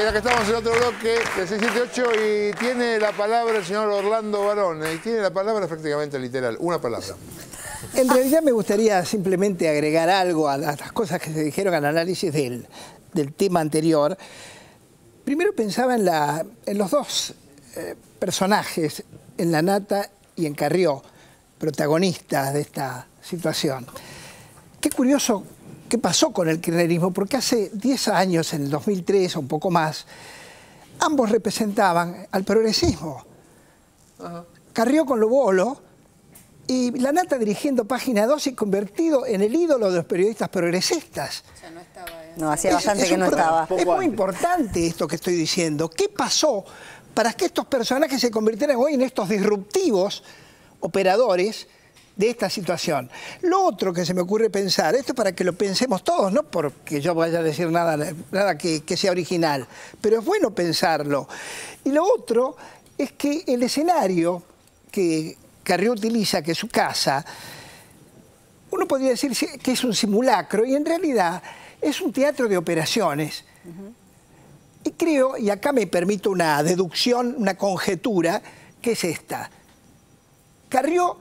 En la que estamos en otro bloque de 678 y tiene la palabra el señor Orlando Barone. Y tiene la palabra prácticamente literal, una palabra. En realidad me gustaría simplemente agregar algo a las cosas que se dijeron al análisis del tema anterior. Primero pensaba en los dos personajes, en Lanata y en Carrió, protagonistas de esta situación. Qué curioso qué pasó con el kirchnerismo, porque hace 10 años, en el 2003 o un poco más, ambos representaban al progresismo. Carrió con Lobolo y Lanata dirigiendo Página 2 y convertido en el ídolo de los periodistas progresistas. O sea, no estaba, no, hacía bastante que no estaba. Es muy importante esto que estoy diciendo. ¿Qué pasó para que estos personajes se convirtieran hoy en estos disruptivos operadores de esta situación? Lo otro que se me ocurre pensar, esto es para que lo pensemos todos, no porque yo vaya a decir nada que sea original, pero es bueno pensarlo. Y lo otro es que el escenario que Carrió utiliza, que es su casa, uno podría decir que es un simulacro y en realidad es un teatro de operaciones. Y creo, y acá me permito una deducción, una conjetura, que es esta. Carrió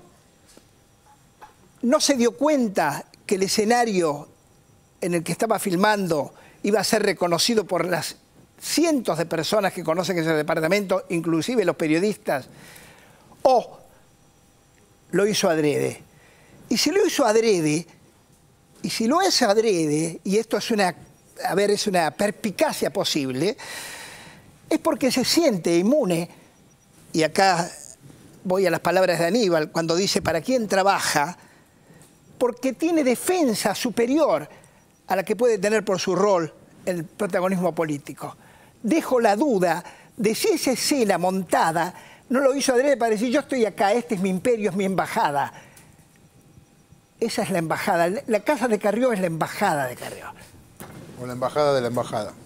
no se dio cuenta que el escenario en el que estaba filmando iba a ser reconocido por las cientos de personas que conocen ese departamento, inclusive los periodistas, o lo hizo adrede. Y si lo hizo adrede, y si lo es adrede, y esto es es una perspicacia posible, es porque se siente inmune, y acá voy a las palabras de Aníbal, cuando dice ¿para quién trabaja?, porque tiene defensa superior a la que puede tener por su rol en el protagonismo político. Dejo la duda de si esa escena montada no lo hizo adrede para decir yo estoy acá, este es mi imperio, es mi embajada. Esa es la embajada. La casa de Carrió es la embajada de Carrió. O la embajada de la embajada.